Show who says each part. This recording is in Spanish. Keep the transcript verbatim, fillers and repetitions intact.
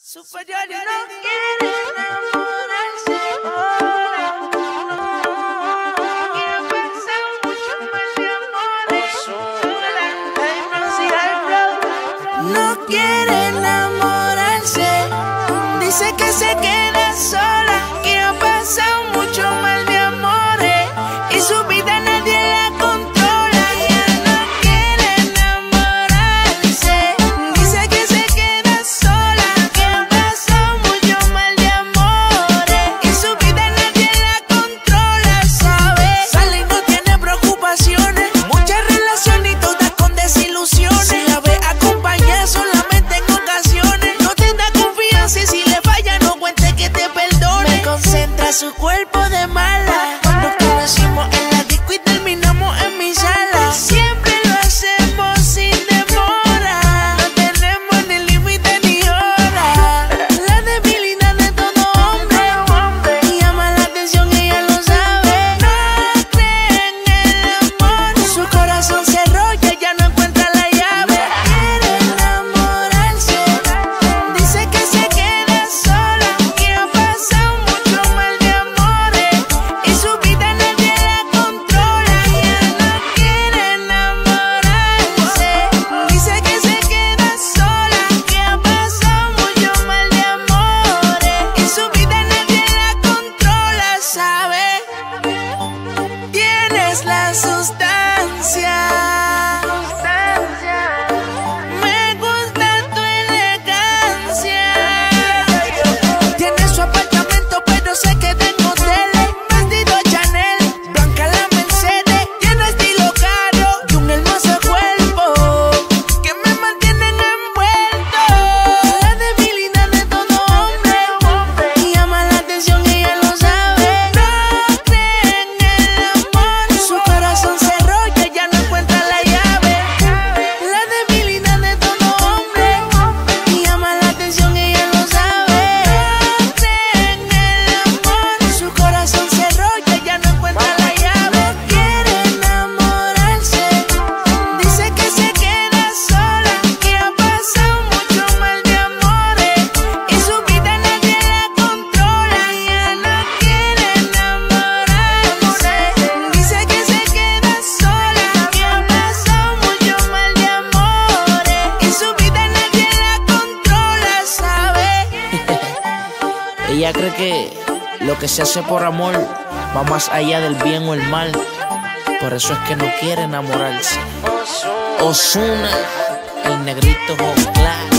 Speaker 1: Superior y no quiere enamorarse. Oh, no. Quiere pensar mucho más de amores. No quiere enamorarse. Dice que se queda sola. Quiere pasar mucho mal de amores. Y su vida nadie la controla. Ella no quiere enamorarse. Dice que se queda sola. Quiere pasar mucho mal de amores. Y su vida nadie la controla, ¿sabes? Sale y no tiene preocupaciones. Muchas relaciones y todas con desilusiones. Si la ve acompañada solamente en ocasiones. No te da confianza y si le falla no cuente que te perdone. Me concentra su cuerpo de mala. Nos conocimos en la disco y terminamos en mi sala. Siempre lo hacemos sin demora. No tenemos ni límite ni hora. La debilidad de todo hombre y llama la atención y ella lo sabe. No cree en el amor. Su corazón se enrolla y ya no encuentra la llave. Quiere enamorarse. Dice que se queda sola. Quiere pasar mucho mal de amores. Y su vida nadie la controla. Ella no quiere enamorarse. Dice que se queda sola. Quiere pasar mucho mal de amores. Y su vida nadie la controla, ¿sabes? Tienes la sustancia. Me gusta tu elegancia. Tiene su apartamento, pero sé que tengo tele. Vestido Chanel, blanca la Mercedes. Tiene estilo caro y un hermoso cuerpo que me mantienen envuelto. La debilidad de todo hombre y llama la atención y ella lo sabe. No cree en el amor. Su corazón se enrolla y ya no encuentra la llave. La debilidad de todo hombre y llama la atención y ella lo sabe. No cree en el amor. Su corazón se enrolla y ya no encuentra la llave. Quiere enamorarse. Dice que se queda sola. Quiere pasar mucho mal de amores. Y su vida nadie la controla. Ella no quiere enamorarse. Dice que se queda sola. Quiere pasar mucho mal de amores. Y su vida nadie la controla, ¿sabes?
Speaker 2: Ella cree que lo que se hace por amor va más allá del bien o el mal. Por eso es que no quiere enamorarse. Ozuna, el negrito Joclar.